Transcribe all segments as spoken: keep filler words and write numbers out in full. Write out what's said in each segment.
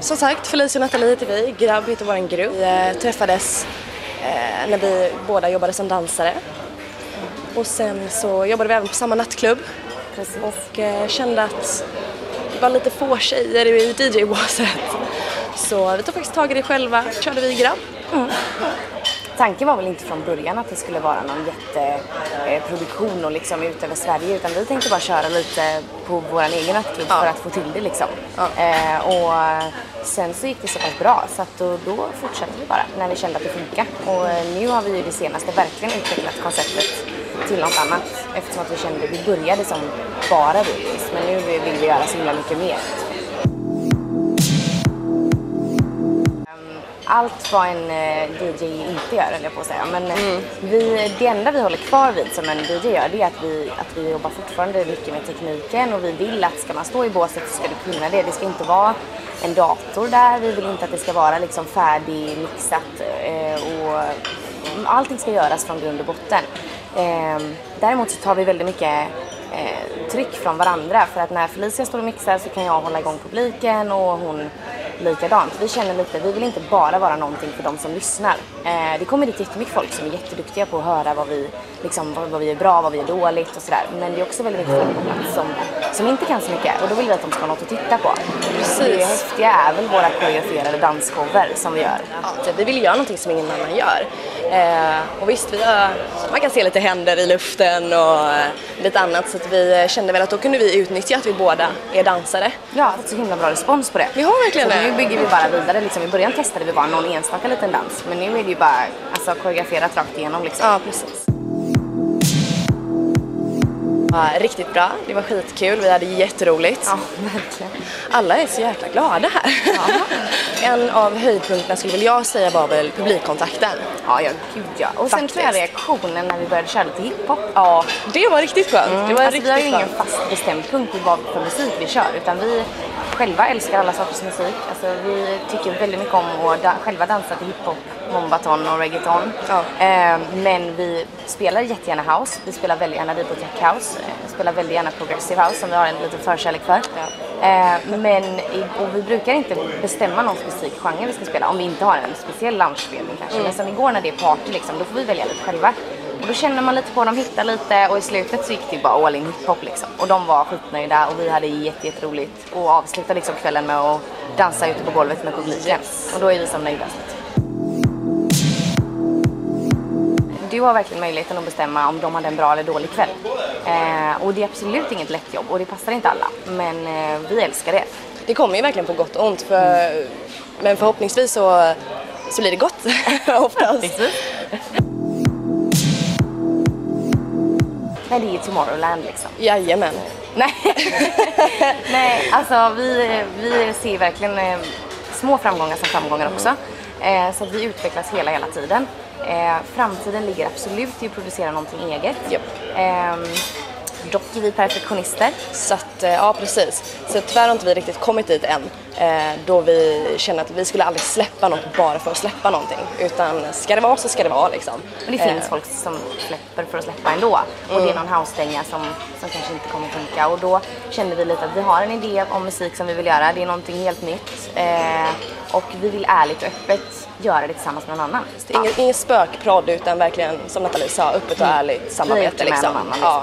som sagt, Felicia och Nathalie heter vi, Grabb heter vår grupp. Vi eh, träffades eh, när vi båda jobbade som dansare. Och sen så jobbade vi även på samma nattklubb. Precis. Och eh, kände att det var lite få tjejer i D J-båset. Så vi tog faktiskt tag i det själva, körde vi Grabb. Mm. Tanken var väl inte från början att det skulle vara någon jätteproduktion och liksom ut över Sverige, utan vi tänkte bara köra lite på vår egen nattklubb ja. för att få till det liksom. Ja. Eh, och sen så gick det så pass bra så att då, då fortsatte vi bara när vi kände att det funkar. Och nu har vi ju det senaste verkligen utvecklat konceptet till något annat eftersom att vi kände att vi började som bara D Js, men nu vill vi göra så himla mycket mer. Allt vad en D J inte gör, eller jag på att säga. Men mm. vi, det enda vi håller kvar vid som en D J gör, det är att vi, att vi jobbar fortfarande mycket med tekniken. Och vi vill att ska man stå i båset så ska du kunna det. Det ska inte vara en dator där. Vi vill inte att det ska vara liksom färdigmixat. Och allting ska göras från grund och botten. Däremot så tar vi väldigt mycket tryck från varandra. För att när Felicia står och mixar så kan jag hålla igång publiken och hon likadant. Vi känner lite, vi vill inte bara vara någonting för de som lyssnar. Eh, det kommer dit jättemycket folk som är jätteduktiga på att höra vad vi, liksom, vad, vad vi är bra, vad vi är dåligt och sådär. Men det är också väldigt mycket folk på plats som, som inte kan så mycket. Och då vill vi att de ska ha något att titta på. Precis. Det häftiga är väl våra koreograferade dansshower som vi gör. Ja, vi vill göra någonting som ingen annan gör. Eh, och visst, vi har, man kan se lite händer i luften och eh, lite annat. Så att vi kände väl att då kunde vi utnyttja att vi båda är dansare. Ja, fått så himla bra respons på det. Vi har verkligen det. Nu bygger vi bara vidare. Liksom, I början testade vi bara någon enstaka liten dans. Men nu är det ju bara alltså, koreograferat rakt igenom. Liksom. Ja, precis. Ja, riktigt bra. Det var skitkul. Vi hade jätteroligt. Ja, verkligen. Alla är så jäkla glada här. En av höjdpunkterna skulle väl jag säga var väl publikkontakten. Ja, ja, gud ja. Och sen tror jag reaktionen när vi började köra lite hiphop. Ja, det var riktigt skönt. Mm. Det var alltså, riktigt vi har ju ingen skönt. fast bestämd punkt i vad för musik vi kör. Utan vi själva älskar alla sorters musik. Alltså, vi tycker väldigt mycket om att da- själva dansa till hiphop, mombaton och reggaeton. Ja. Eh, men vi spelar jättegärna house. Vi spelar väldigt gärna deep och tech house. Vi spelar väldigt gärna progressive house som vi har en liten förkärlek för. Ja. Eh, men i, och vi brukar inte bestämma någon specifik genre vi ska spela om vi inte har en speciell loungespelning kanske. Mm. Men som igår när det är party liksom, då får vi välja lite själva. Och då känner man lite på dem, hittar lite och i slutet så gick det bara all in hiphop liksom. Och de var skitnöjda och vi hade jätte, jätteroligt och avslutade liksom kvällen med att dansa ute på golvet med publiken. Yes. Och då är vi som nöjda. Du har verkligen möjligheten att bestämma om de hade en bra eller dålig kväll. Eh, och det är absolut inget lätt jobb och det passar inte alla. Men eh, vi älskar det. Det kommer ju verkligen på gott och ont. För, mm. Men förhoppningsvis så, så blir det gott oftast. Nej, det är ju Tomorrowland liksom. Jajamän. Nej, Nej alltså vi, vi ser verkligen eh, små framgångar som framgångar också. Eh, så att vi utvecklas hela, hela tiden. Eh, framtiden ligger absolut i att producera någonting eget. Yep. Eh, dock är vi perfektionister. Så att, ja precis. Så tyvärr har inte vi riktigt kommit dit än. Eh, då vi känner att vi skulle aldrig släppa något bara för att släppa någonting. Utan ska det vara så ska det vara liksom. Men det finns eh. folk som släpper för att släppa ändå. Och mm. det är någon house-dänga som, som kanske inte kommer funka. Och då kände vi lite att vi har en idé om musik som vi vill göra. Det är någonting helt nytt. Eh, och vi vill ärligt och öppet göra det tillsammans med någon annan. Det är ingen, ingen spökprodd utan verkligen, som Nathalie sa, öppet och mm. ärligt samarbete. Liksom. Annan, liksom. Ja.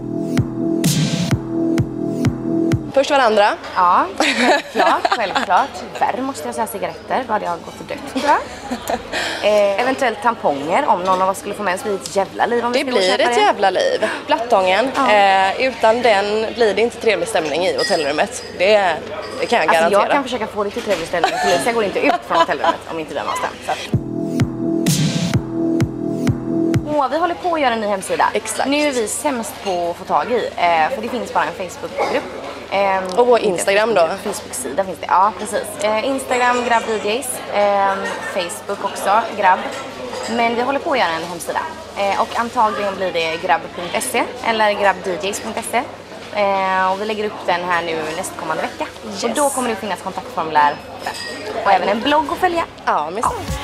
Först varandra. Ja, självklart, självklart. Tyvärr måste jag säga cigaretter, då hade jag gått och dött, tror jag. Eh, eventuellt tamponger, om någon av oss skulle få med oss, blir det ett jävla liv om vi Det blir ett jävla liv. Plattången, ja. eh, utan den blir det inte trevlig stämning i hotellrummet. Det, det kan jag alltså, garantera. Jag kan försöka få det till trevlig stämning, Felicia går inte ut från hotellrummet om inte den har stämt. Åh, vi håller på att göra en ny hemsida. Exakt. Nu är vi sämst på att få tag i, eh, för det finns bara en Facebookgrupp. Eh, och vår Instagram då? Facebook-sida finns det, ja precis. Eh, Instagram, Grabb D Js. Eh, Facebook också, Grabb. Men vi håller på att göra en hemsida. Eh, och antagligen blir det grabb punkt se eller grabb d js punkt se. Eh, och vi lägger upp den här nu nästkommande vecka. Yes. Och då kommer det finnas kontaktformulär där. Och även en blogg att följa. Ja, men så. Ja.